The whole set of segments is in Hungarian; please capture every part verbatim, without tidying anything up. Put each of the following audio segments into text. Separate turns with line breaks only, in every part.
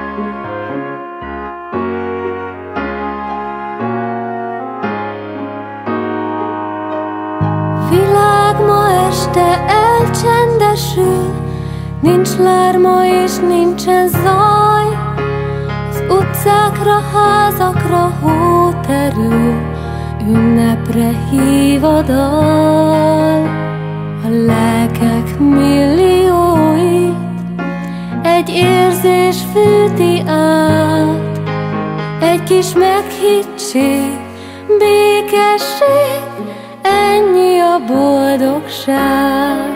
Világ ma este elcsendesül, nincs lárma és nincsen zaj. Az utcákra, házakra hó terül, ünnepre hív a dal. A lelkek millióit egy érzés fűti át, egy kis meghittség, békesség, ennyi a boldogság.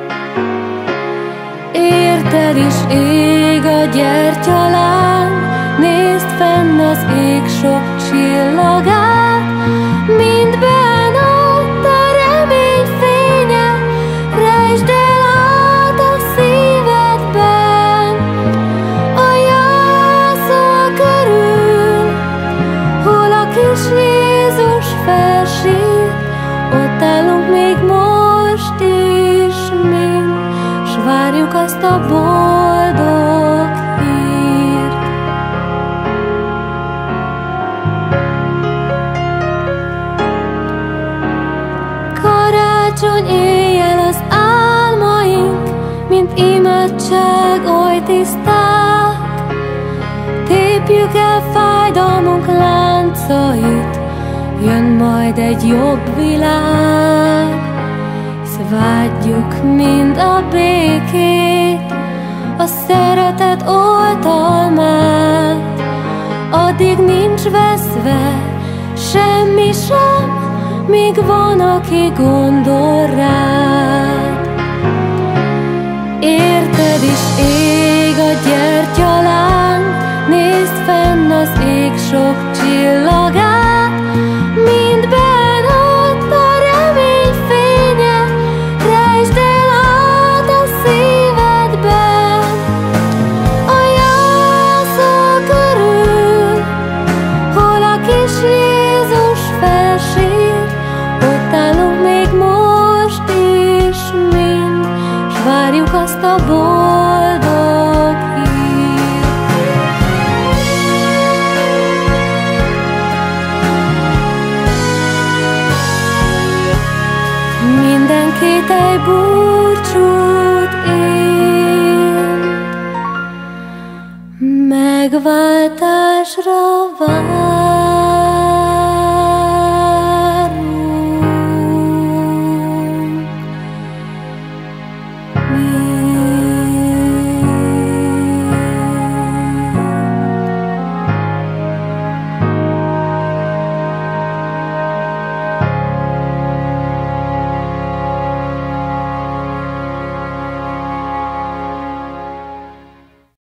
Érted is ég a gyertyaláng, nézd fenn az ég sok csillagát, mindben ott a remény fénye, rejtsd el át a szívedben. A jászol körül, hol a kis Jézus felsír, ott állunk még most is mind, s várjuk azt a boldog hírt. Karácsony éjjel az álmaink, mint imádság oly tiszták. Tépjük el fájdalmunk láncait, jön majd egy jobb világ. Hisz vágyjuk mind a békét, a szeretet oltalmát. Addig nincs veszve semmi sem, míg van, aki gondol rád. Érted is ég a gyertyaláng, nézd fenn az ég sok csillagát, mindben ott a remény fénye, rejtsd el át a szívedben. A jászol körül, hol a kis Jézus felsír, ott állunk még most is mind, s várjuk azt a boldog hírt. Minden kételj búcsút él, megváltásra vár.